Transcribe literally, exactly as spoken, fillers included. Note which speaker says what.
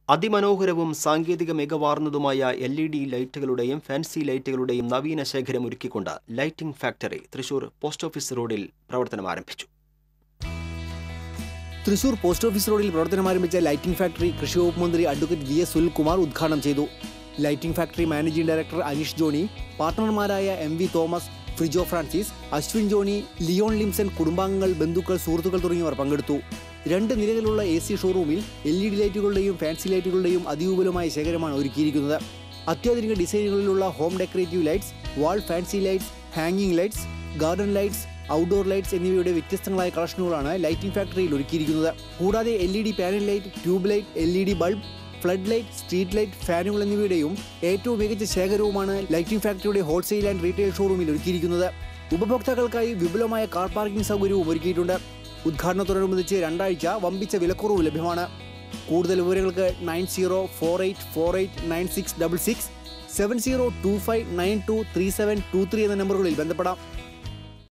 Speaker 1: അതിമനോഹരവും സാങ്കേതിക മികവാർന്നതുമായ L E D ലൈറ്റുകളുടെയും ഫാൻസി ലൈറ്റുകളുടെയും നവീന ശേഖരം ഒരുക്കിക്കൊണ്ട് lighting factory Thrissur post office റോഡിൽ പ്രവർത്തനം ആരംഭിച്ചു.
Speaker 2: തൃശൂർ പോസ്റ്റ് ഓഫീസ് റോഡിൽ പ്രവർത്തനം ആരംഭിച്ച ലൈറ്റിംഗ് ഫാക്ടറി കൃഷി വകുപ്പ് മന്ത്രി അഡ്വക്കേറ്റ് വി എസ് സുനിൽകുമാർ ഉദ്ഘാടനം ചെയ്തു. Lighting factory managing director Aneesh Johny, പാർട്ണർമാരായ M V Thomas, Frijo Francis, Ashwin Johny, Leon Limson, കുടുംബാംഗങ്ങൾ, ബന്ധുക്കൾ, സുഹൃത്തുക്കൾ തുടങ്ങിയവർ പങ്കെടുത്തു. രണ്ട് നിലകളുള്ള എ സി ഷോറൂമിൽ എൽ ഇ ഡി ലൈറ്റുകളുടെയും ഫാൻസി ലൈറ്റുകളുടെയും അതിവിപുലമായ ശേഖരമാണ് ഒരുക്കിയിരിക്കുന്നത്. അത്യാധുനിക ഡിസൈനുകളിലുള്ള home decorative lights, wall fancy lights, ഹാങ്ങിങ് lights, garden lights, outdoor lights എന്നിവയുടെ വ്യത്യസ്തങ്ങളായ കളക്ഷനുകളാണ് ലൈറ്റിംഗ് ഫാക്ടറിയിൽ ഒരുക്കിയിരിക്കുന്നത്. കൂടാതെ L E D panel light, tube light, L E D bulb, flood light, street light, ഫാനുകൾ എന്നിവയുടെയും ഏറ്റവും മികച്ച ശേഖരവുമാണ് ലൈറ്റിംഗ് ഫാക്ടറിയുടെ ഹോൾസെയിൽ ആൻഡ് റീറ്റെയിൽ ഷോറൂമിൽ ഒരുക്കിയിരിക്കുന്നത്. ഉപഭോക്താക്കൾക്കായി വിപുലമായ കാർ പാർക്കിംഗ് സൗകര്യവും ഒരുക്കിയിട്ടുണ്ട്. ഉദ്ഘാടനത്തോടനുബന്ധിച്ച് രണ്ടാഴ്ച വമ്പിച്ച വിലക്കുറവ് ലഭ്യമാണ്. കൂടുതൽ വിവരങ്ങൾക്ക് nine zero four eight four eight nine six double six, seven zero two five nine two three seven two three എന്ന നമ്പറുകളിൽ ബന്ധപ്പെടാം.